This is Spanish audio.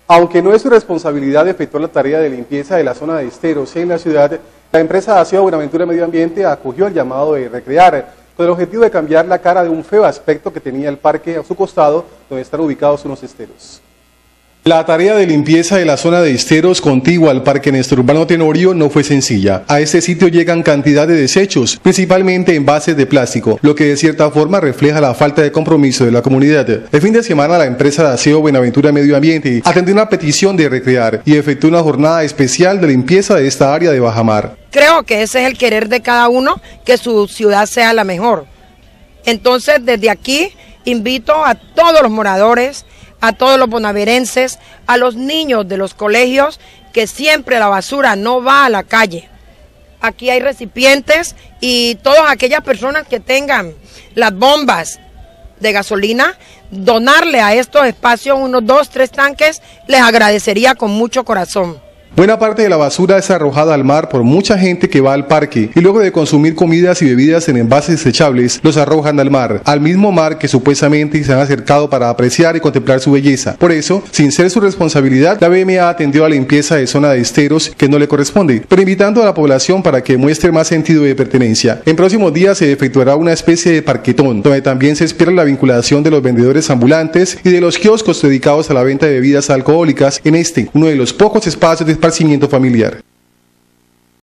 Aunque no es su responsabilidad efectuar la tarea de limpieza de la zona de esteros en la ciudad, la empresa de Aseo Buenaventura Medio Ambiente acogió el llamado de Recrear, con el objetivo de cambiar la cara de un feo aspecto que tenía el parque a su costado, donde están ubicados unos esteros. La tarea de limpieza de la zona de esteros contigua al Parque Néstor Urbano Tenorio no fue sencilla. A este sitio llegan cantidad de desechos, principalmente envases de plástico, lo que de cierta forma refleja la falta de compromiso de la comunidad. El fin de semana la empresa de Aseo Buenaventura Medio Ambiente atendió una petición de Recrear y efectuó una jornada especial de limpieza de esta área de bajamar. Creo que ese es el querer de cada uno, que su ciudad sea la mejor. Entonces, desde aquí invito a todos los moradores, a todos los bonaverenses, a los niños de los colegios, que siempre la basura no va a la calle. Aquí hay recipientes y todas aquellas personas que tengan las bombas de gasolina, donarle a estos espacios unos 2, 3 tanques, les agradecería con mucho corazón. Buena parte de la basura es arrojada al mar por mucha gente que va al parque y luego de consumir comidas y bebidas en envases desechables, los arrojan al mar, al mismo mar que supuestamente se han acercado para apreciar y contemplar su belleza. Por eso, sin ser su responsabilidad, la BMA atendió a la limpieza de zona de esteros que no le corresponde, pero invitando a la población para que muestre más sentido de pertenencia. En próximos días se efectuará una especie de parquetón, donde también se espera la vinculación de los vendedores ambulantes y de los kioscos dedicados a la venta de bebidas alcohólicas en uno de los pocos espacios de esparcimiento familiar.